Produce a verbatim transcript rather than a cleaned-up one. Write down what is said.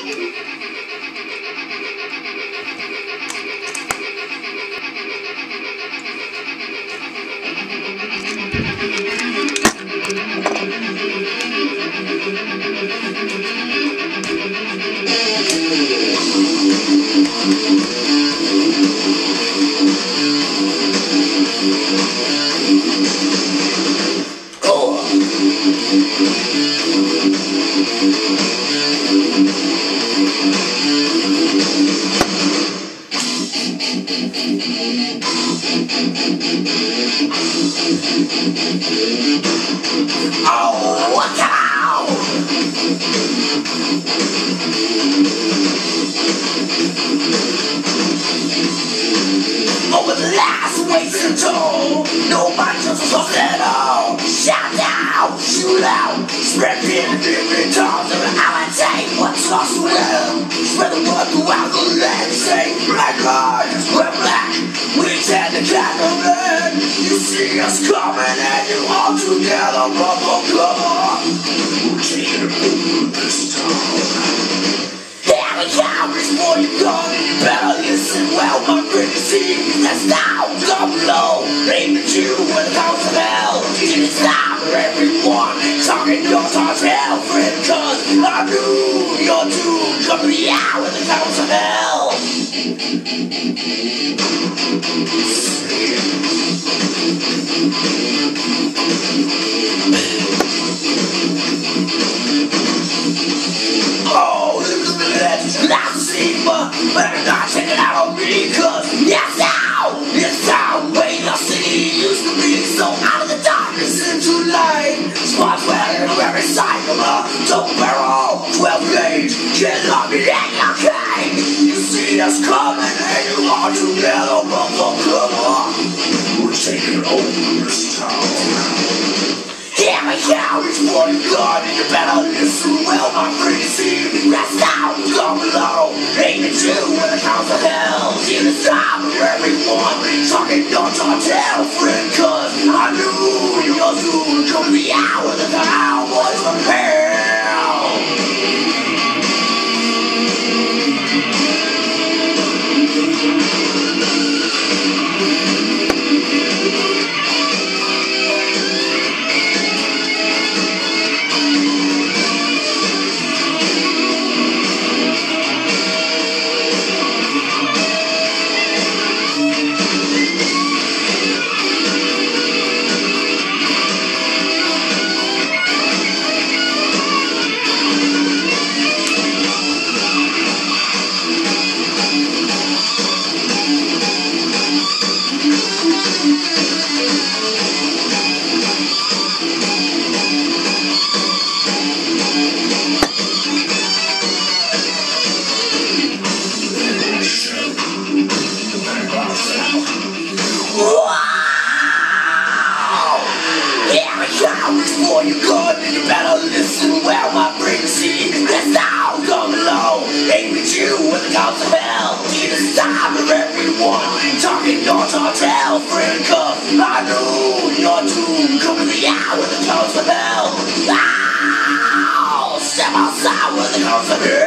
Oh, cow! Over the last wasting toll, nobody just was at all. Shout out, shoot out, spread fear in different tones. Every hour I take what's lost to them. Spread the word throughout the land. Say black eyes, we're black. We tend to kind of red. You see us coming and you all together, bubble cover. We'll take it over this time. Here we go, before you go, you better listen well, my pretty see. That's now, come low, aim at you when it comes to hell. You can stop everyone, talking your talk hell, friend, cause I knew your doom come to the hour when it comes to hell. Oh, this is the legend, not the steamer. Better not take it out on me, cause yes, now, it's our way our city used to be. So out of the darkness into light, spots where every cycler, double barrel, twelve gauge, get on me and your cane. You see us coming and you are together, bubble cover. We're taking over this town. Here we go, it's for you God, and you better listen well, my pretty see. Rest out, come below, aim at you when it comes to hell. See the stop of everyone, talking your tell, friend, cause I knew your soon come the hour that the Cowboys from hell. Before you go, you better listen well, my pretty see. This now come low, aim at you when it comes to hell. Need to stop for everyone, talking your tell, friend, cause I knew your doom coming the hour when it comes to hell. Ow! Step outside when it comes to hell.